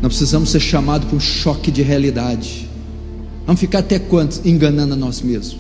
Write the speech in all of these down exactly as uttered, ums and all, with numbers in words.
Nós precisamos ser chamados para um choque de realidade. Vamos ficar até quando enganando a nós mesmos?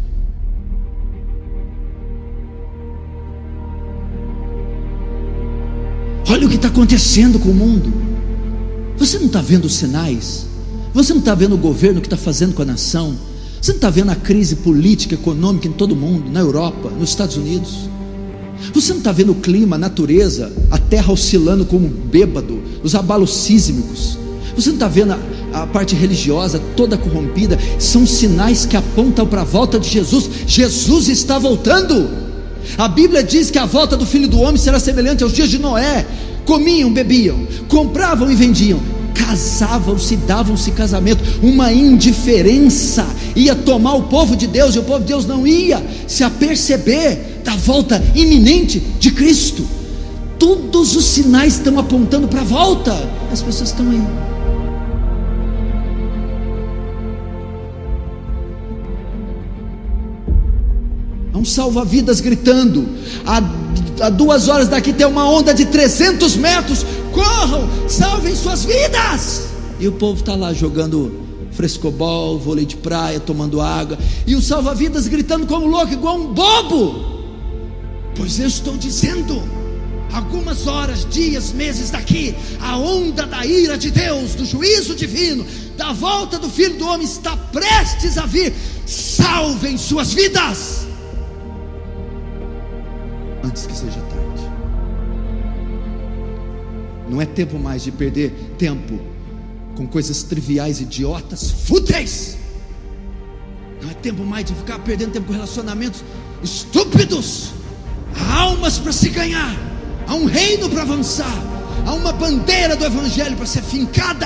Olha o que está acontecendo com o mundo. Você não está vendo os sinais? Você não está vendo o governo que está fazendo com a nação? Você não está vendo a crise política, econômica em todo o mundo, na Europa, nos Estados Unidos? Você não está vendo o clima, a natureza, a terra oscilando como um bêbado, os abalos sísmicos? Você não está vendo a, a parte religiosa toda corrompida? São sinais que apontam para a volta de Jesus. Jesus está voltando. A Bíblia diz que a volta do Filho do Homem será semelhante aos dias de Noé. Comiam, bebiam, compravam e vendiam, casavam-se, davam-se casamento. Uma indiferença ia tomar o povo de Deus, e o povo de Deus não ia se aperceber da volta iminente de Cristo. Todos os sinais estão apontando para a volta. As pessoas estão aí. Há um salva-vidas gritando: há, há duas horas daqui tem uma onda de trezentos metros, corram, salvem suas vidas. E o povo está lá jogando frescobol, vôlei de praia, tomando água, e o salva-vidas gritando como louco, igual um bobo. Pois eu estou dizendo, algumas horas, dias, meses daqui, a onda da ira de Deus, do juízo divino, da volta do Filho do Homem está prestes a vir. Salvem suas vidas antes que seja tarde. Não é tempo mais de perder tempo com coisas triviais, idiotas, fúteis. Não é tempo mais de ficar perdendo tempo com relacionamentos estúpidos. Há almas para se ganhar, há um reino para avançar, há uma bandeira do Evangelho para ser fincada.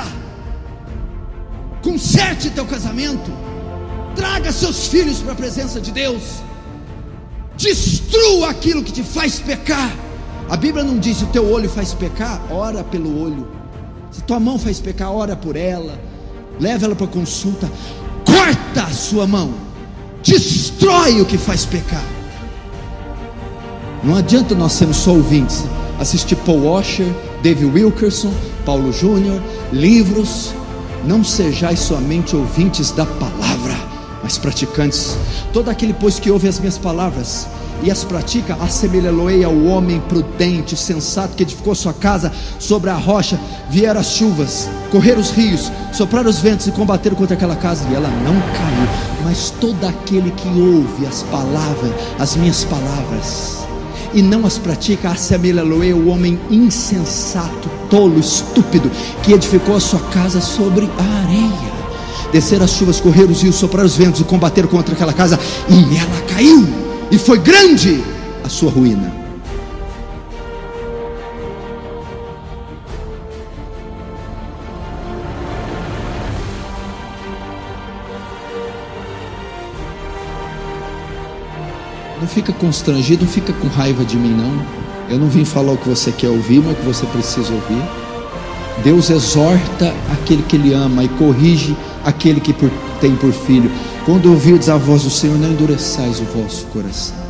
Conserte teu casamento, traga seus filhos para a presença de Deus, destrua aquilo que te faz pecar. A Bíblia não diz: se o teu olho faz pecar, ora pelo olho. Se tua mão faz pecar, ora por ela, leva ela para consulta. Corta a sua mão, destrói o que faz pecar. Não adianta nós sermos só ouvintes, assistir Paul Washer, David Wilkerson, Paulo Júnior, livros. Não sejais somente ouvintes da palavra, mas praticantes. Todo aquele, pois, que ouve as minhas palavras e as pratica, assemelhá-lo-ei ao homem prudente, sensato, que edificou sua casa sobre a rocha. Vieram as chuvas, correram os rios, sopraram os ventos e combateram contra aquela casa, e ela não caiu. Mas todo aquele que ouve as palavras, as minhas palavras, e não as pratica, assemelhá-lo-ei ao homem insensato, tolo, estúpido, que edificou a sua casa sobre a areia. Desceram as chuvas, correram os rios, sopraram os ventos e combateram contra aquela casa, e ela caiu, e foi grande a sua ruína. Não fica constrangido, não fica com raiva de mim não. Eu não vim falar o que você quer ouvir, mas o que você precisa ouvir. Deus exorta aquele que Ele ama e corrige aquele que por, tem por filho. Quando ouvirdes a voz do Senhor, não endureçais o vosso coração.